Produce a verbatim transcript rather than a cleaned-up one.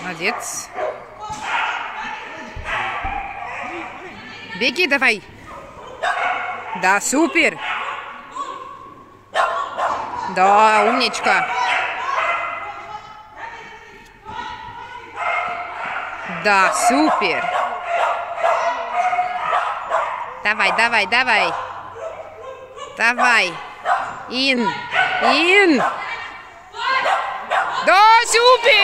Молодец. Беги давай. Да, супер. Да, умничка. Да, супер. Давай, давай, давай. Давай. Ин. Ин. Да, супер.